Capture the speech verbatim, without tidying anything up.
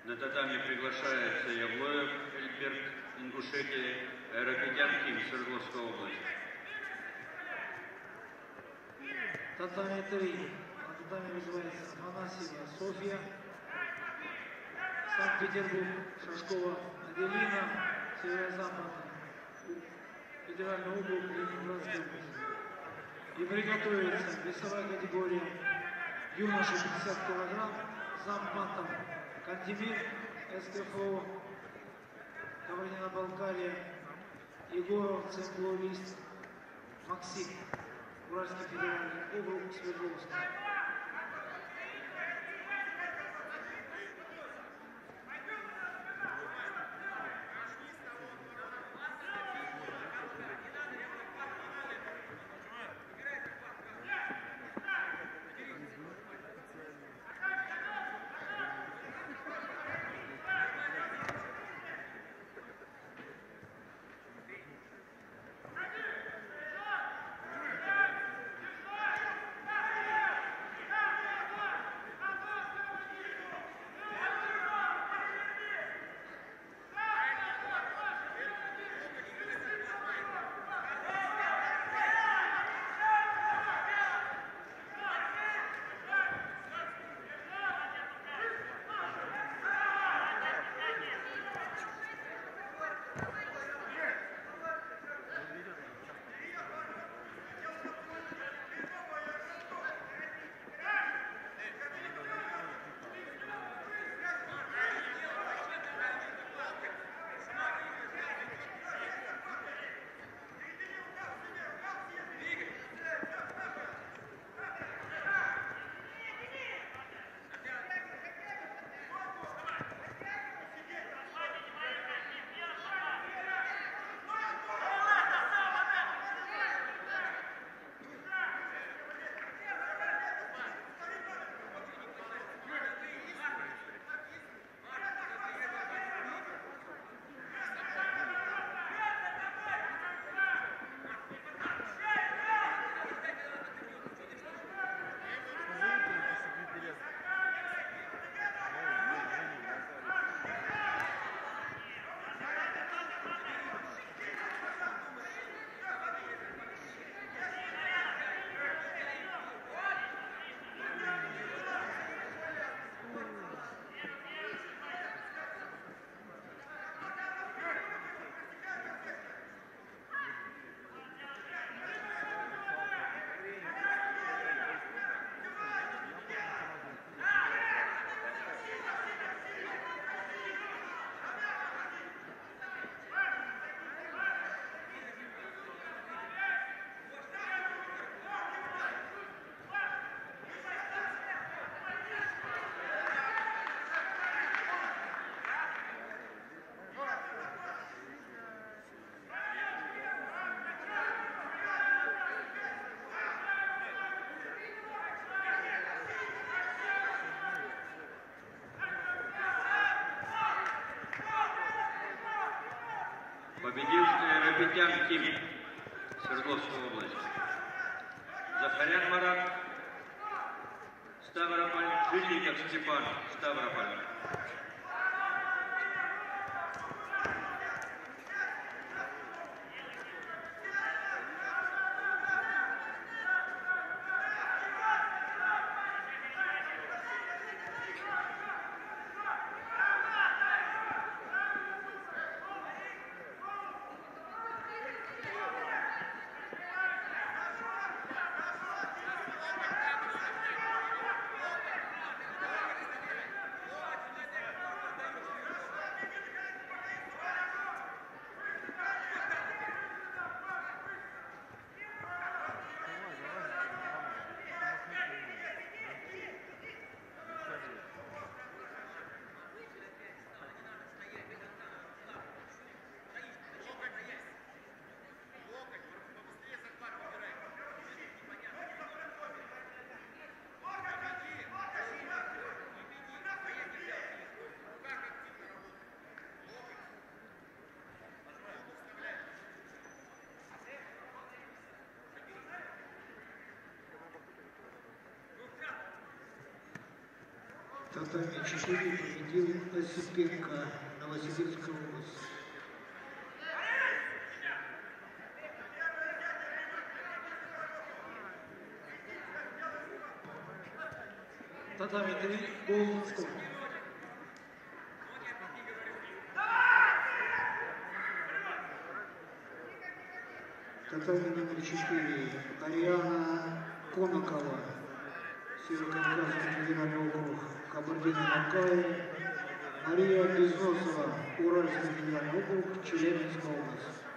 На татами приглашается Явлоев Эльберт, Ингушетия, Айрапетян Ким, Свердловская область. Татами три. На татами вызывается Афанасьева Софья, Санкт-Петербург, Шашкова Аделина, Северо-Западный, Федеральный округ Ленинградской области. И приготовится весовая категория юноши пятьдесят килограмм, зампантом Кантемир, СКФО, Кабардино-Балкария, Егоров, Цемплурист, Максим, Уральский федеральный округ, Свердловск. Победил Айрапетян Ким, Свердловская область. Захарян Марат, Ставрополь, Жильников Степан, Ставрополь. Татами четыре победил Осипенко, Новосибирская область. Татами три, Болонского. Татами номер четыре, Ариана Конакова, Северо-Кавказский федеральный округ, Кабардино-Балкария, Мария Безносова, Уральский федеральный округ, Челябинская область.